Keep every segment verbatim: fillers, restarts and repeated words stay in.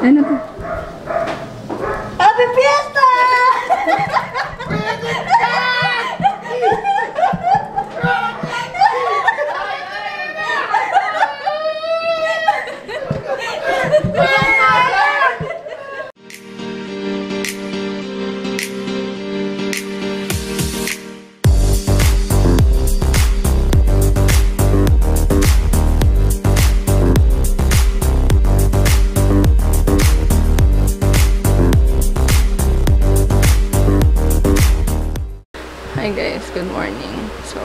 Ano to? Happy Fiesta! Hi guys, good morning. So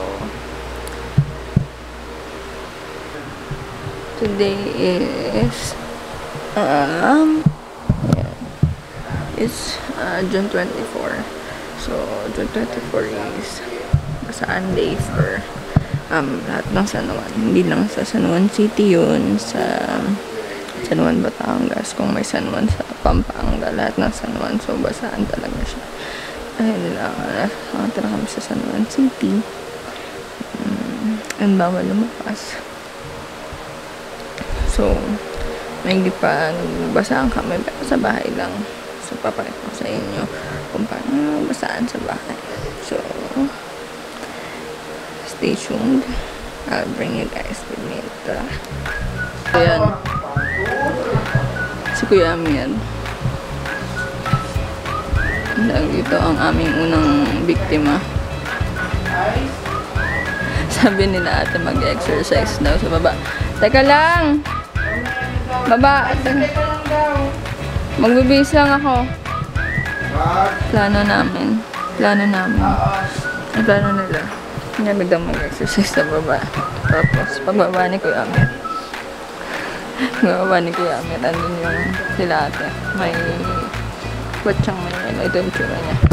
today is um yeah, it's uh, June twenty-fourth. So June twenty-fourth is BASAAN day for um lahat ng San Juan. Hindi lang sa San Juan City yun, sa San Juan Batangas, kung may San Juan sa Pampanga, lahat ng San Juan. So BASAAN talaga siya. Dahil lang, nakatira kami sa San Juan City. Um, and bawal lumabas. So, may hindi pa nagbasaan kami, pero sa bahay lang. So, papakita ko sa inyo kung paano basaan sa bahay. So, stay tuned. I'll bring you guys with me. Tara. So, yan. Si Kuya Ami yan. Ito ang aming unang biktima. Sabi nila ate mag-exercise daw sa baba. Teka lang! Baba! Magbibis lang ako. Plano namin. Plano namin. Ang plano nila. Ngayon daw mag-exercise sa baba. Tapos, pagbaba ni Kuya Amir. Pagbaba ni Kuya Amir. Andun yung sila ate. May ba't siyang may ano, ito yung tsura niya.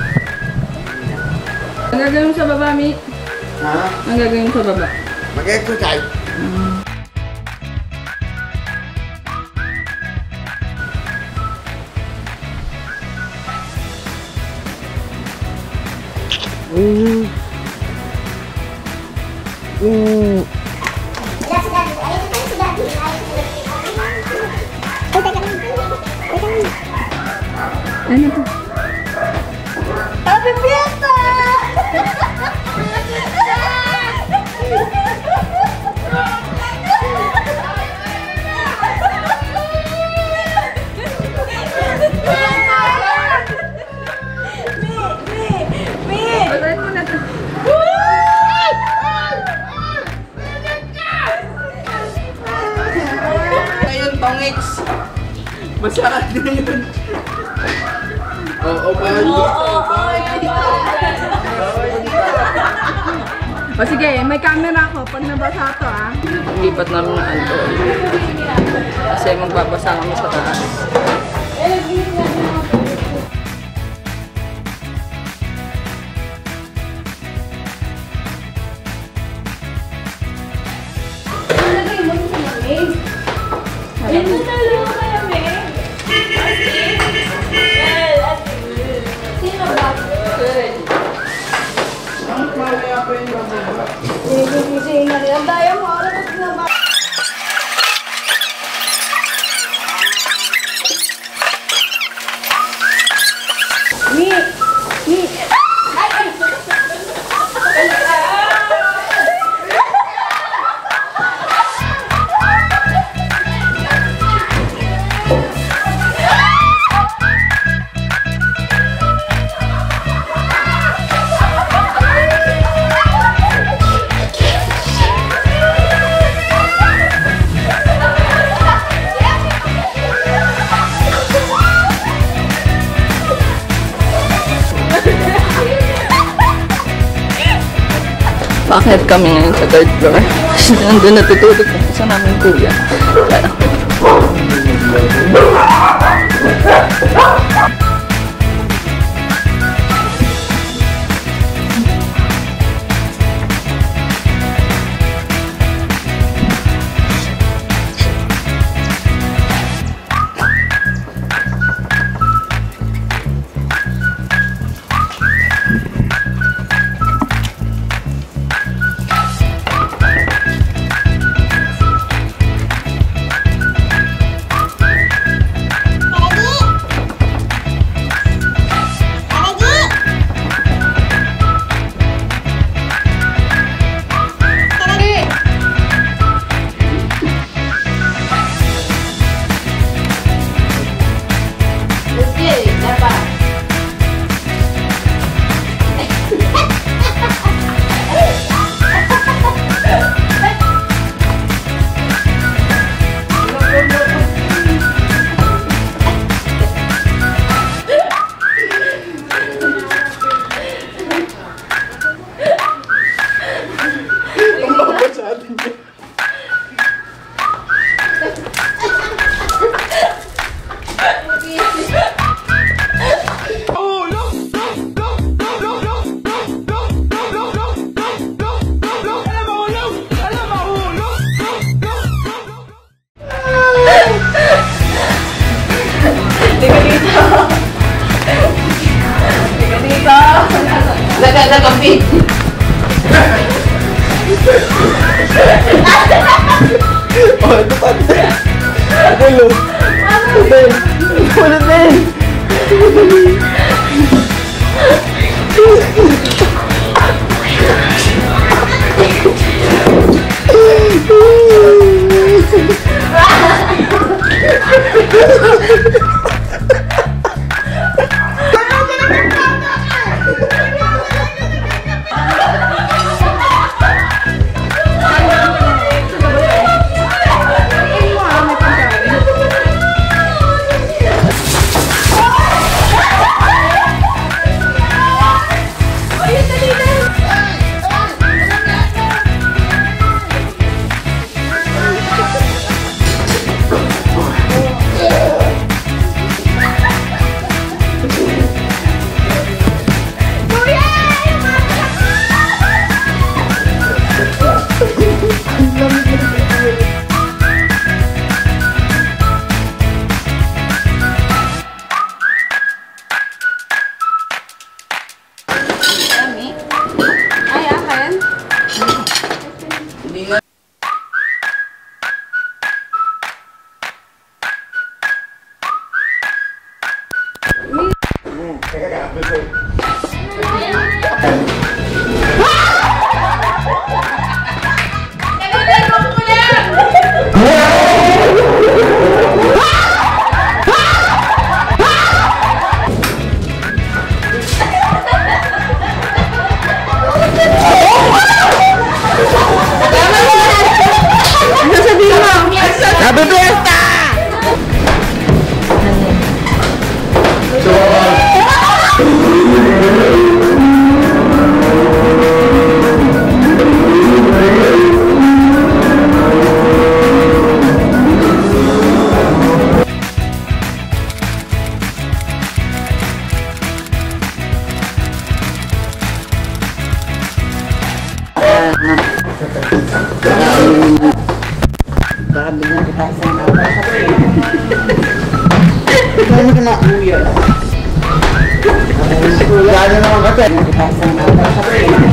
Ang gagawin mo sa baba, Mi? Ha? Ang gagawin mo sa baba? Mag-exercise. Mm. Mm. Mm. Ano to? Happy Fiesta! Patayin mo na to. Ayun, pangits. Masarap na yun. Oo, bawal dito. O sige, may camera ako. Pag nabasa to, ah. Lipat namin ng alcohol. Kasi magbabasa kami sa taas. Ito na lang kaya, me. Sino ba? Good. Sige, na rin. Ang daya mo. Ano na ba? Mi! Mi! Ay! Ay! Bakit kami ngayon sa third floor? Kasi nandun natutulog yung isa namin kuya. Kaya. Hello. Ben. Wala Ben. Happy Fiesta! Baka bigyan kita isang kapal sa kuya. Ikaw na kuya. Gano'n naman kasi. Kita isang kapal sa kuya.